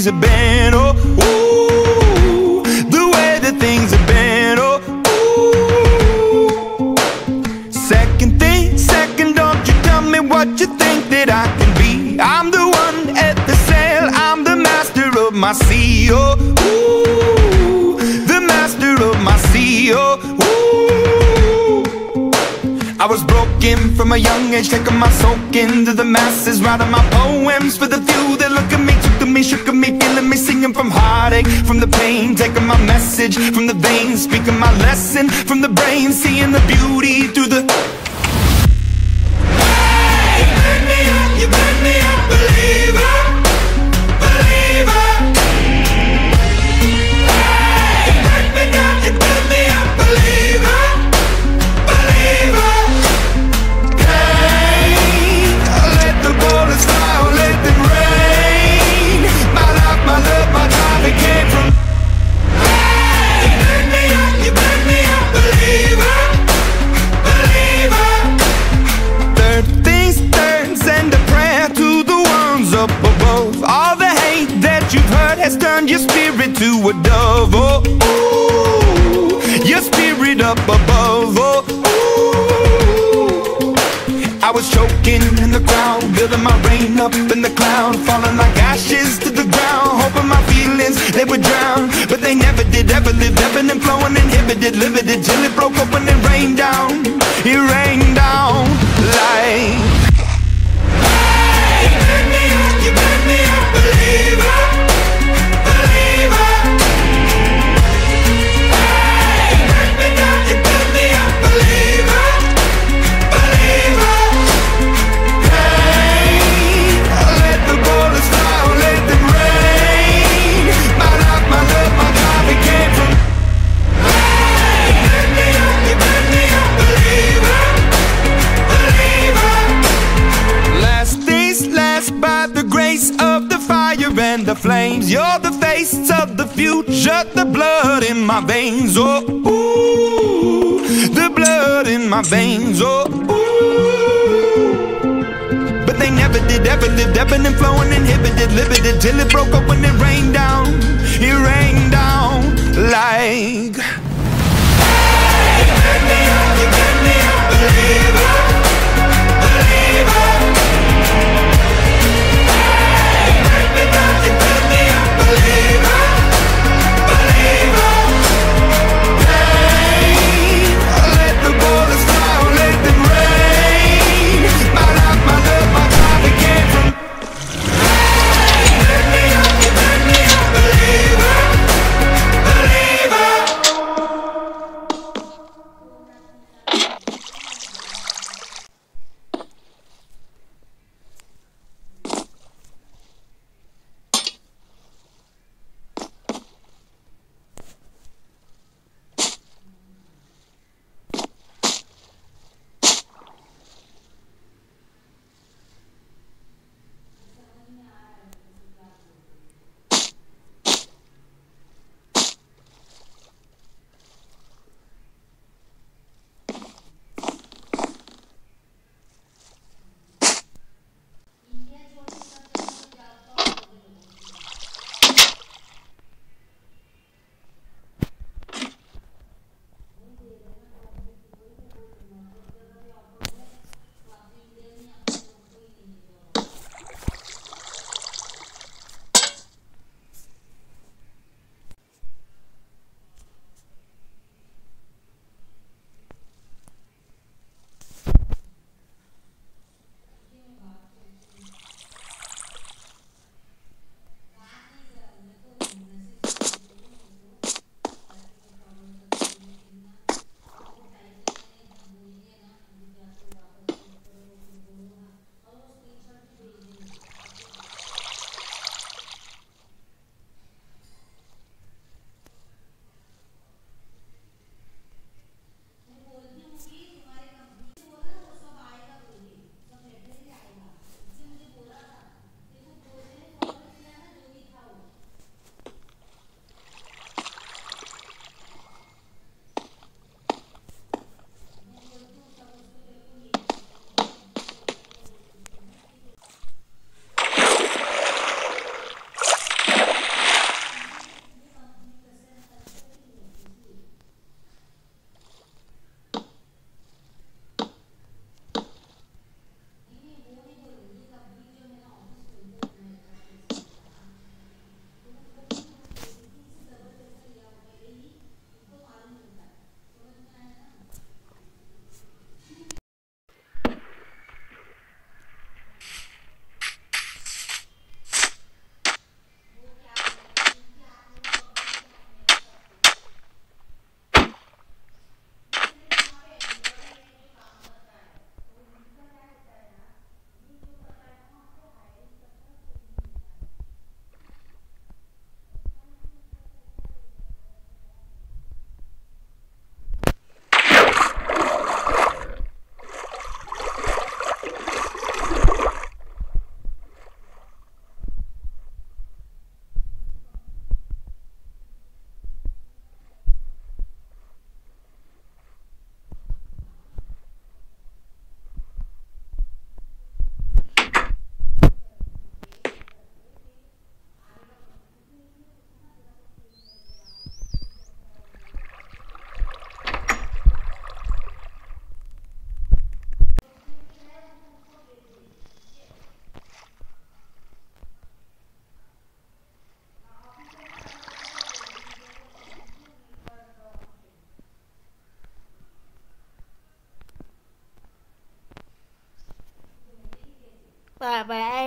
things have been. Oh, ooh, the way that things have been. Oh, ooh. Second thing, second, don't you tell me what you think that I can be. I'm the one at the sail, I'm the master of my sea. Oh, ooh, the master of my sea. Oh, ooh. I was broken from a young age, taking my soak into the masses, writing my poems for the few that look at me, took to me, shook at me, feeling me, singing from heartache, from the pain, taking my message from the veins, speaking my lesson from the brain, seeing the beauty through the... Hey, you burn me up, you burn me up, believer, believer. Hey, you burn me down, you burn me up, believer, believer. Bullets fly, let them rain. My life, my love, my drive, it came from. Hey, you burn me up, you burn me up, believer, believer. Third things third, send a prayer to the ones up above. All the hate that you've heard has turned your spirit to a dove. Oh, ooh, your spirit up above. Oh, I was choking in the crowd, building my rain up in the cloud, falling like ashes to the ground, hoping my feelings, they would drown. But they never did, ever lived, ebbing and flowing, inhibited, limited, till it broke open and rained down. It rained down like... Hey, you burn me up, you burn me up, believer, believer. Hey, you burn me down, you burn me up, believer, believer. And the flames, you're the face of the future, the blood in my veins. Oh, ooh, the blood in my veins. Oh, ooh. But they never did, ever lived, ebbing and flowing, inhibited, limited, till it broke up when it rained down. It rained down like... Hey, you burn me up, you burn me up, believer, believer. Believer, believer. Hey, let the bullets fly, let them rain. My life, my love, my drive, it came from. Hey, you burn me up, you burn me up, believer, believer. But